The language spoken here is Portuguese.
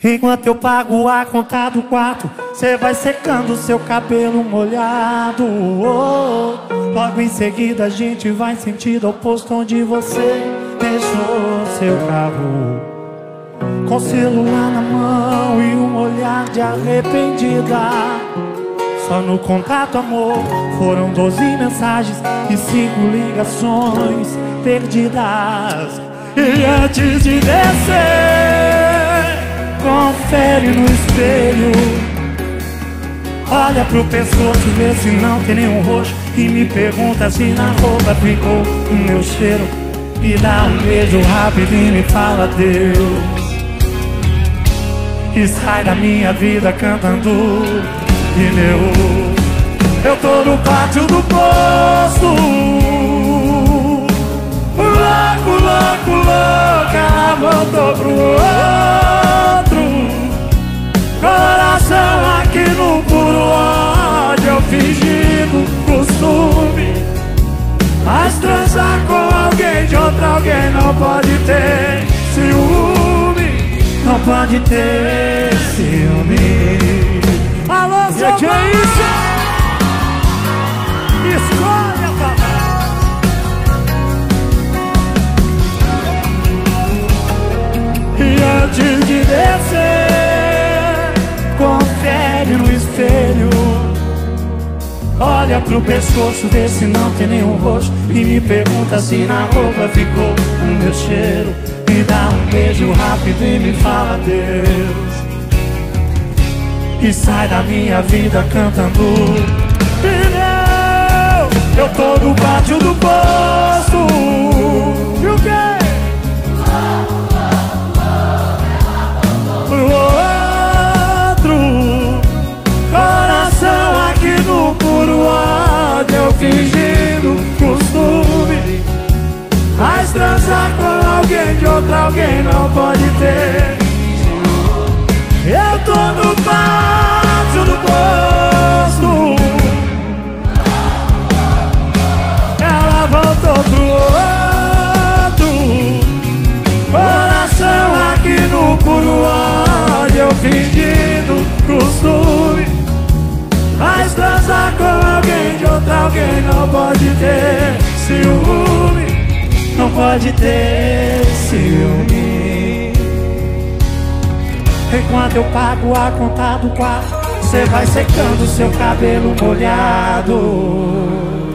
Enquanto eu pago a conta do quarto, cê vai secando seu cabelo molhado. Logo em seguida a gente vai sentido ao posto onde você deixou seu carro, com o celular na mão e um olhar de arrependida. Só no contato, amor, foram 12 mensagens e 5 ligações perdidas. E antes de descer, confere no espelho, olha pro pescoço, vê se não tem nenhum roxo, e me pergunta se na roupa ficou o meu cheiro. Me dá um beijo rápido e me fala Deus, e sai da minha vida cantando pneu. Eu tô no pátio do posto, louco, louco, louco, ela voltou pro outro. Coração aqui no puro ódio, eu fingindo costume, mas transar com alguém de outro alguém não pode ter ciúme, não pode ter ciúme. Alô, seu que é isso? Escolha, papai. E antes de descer, confere no espelho, olha pro pescoço, vê se não tem nenhum roxo, e me pergunta se na roupa ficou o meu cheiro. Me dá um beijo rápido e me fala Deus, e sai da minha vida cantando pneu. Eu tô no pátio do posto, e o quê? Pro outro. Coração aqui no puro ódio, eu fingindo costume, mas transar com alguém de outro alguém não pode ter. Eu tô no pátio do posto, ela voltou pro outro. Coração aqui no puro ódio, eu fingindo costume, mas transar com alguém de outro alguém não pode ter ciúme, não pode ter ciúme. Enquanto eu pago a conta do quarto, cê vai secando seu cabelo molhado.